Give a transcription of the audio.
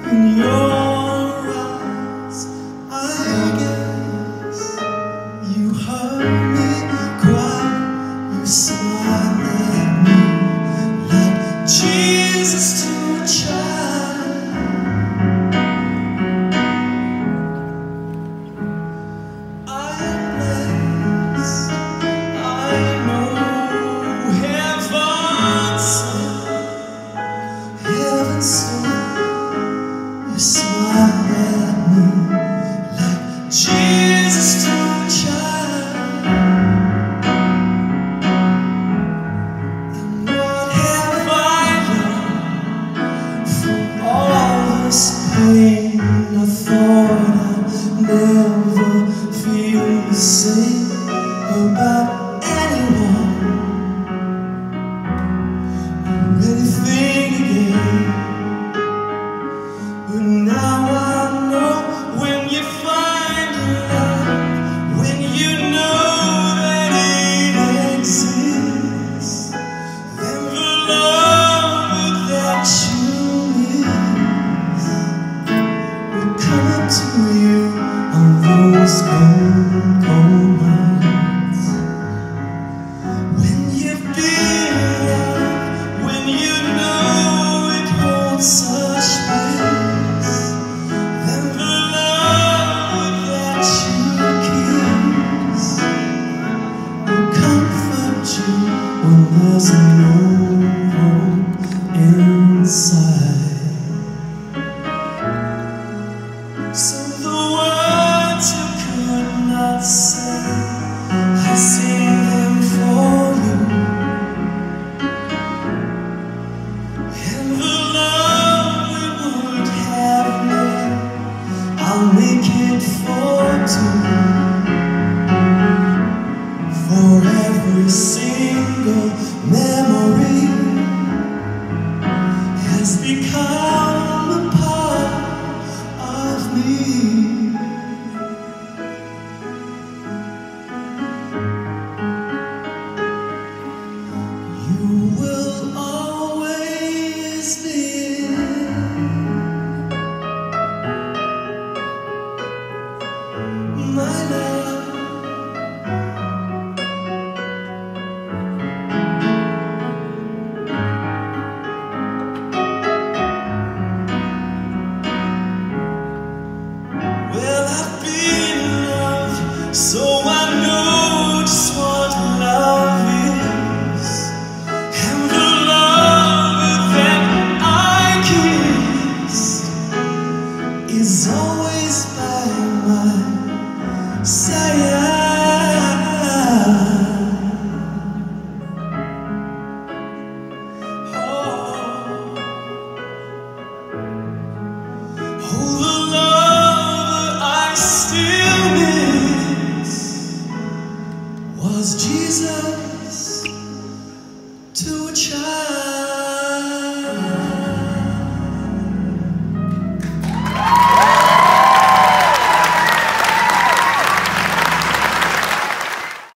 In your eyes, I guess you heard me cry. You smiled at me like Jesus to a child. I am blessed. I know heaven sent. You smile at me like Jesus to a child. And what have I learned from all this pain? I thought I'd never feel the same about anyone or anything again. But now I know when you find love, when you know that it exists, then the love that you miss will come up to you on those cold, cold nights. When you've been loved, when you know it holds such space, then the love that you kiss will comfort you when there's no hope inside. So the words you could not say, I sing them for you. And the love we would have made, I'll make it for two. For every single memory has become a part of me. You will always be my love. Well, I've been loved, so I know just what love is. And the love that I kiss is always by my side. Oh, the love I still miss was Jesus to a child.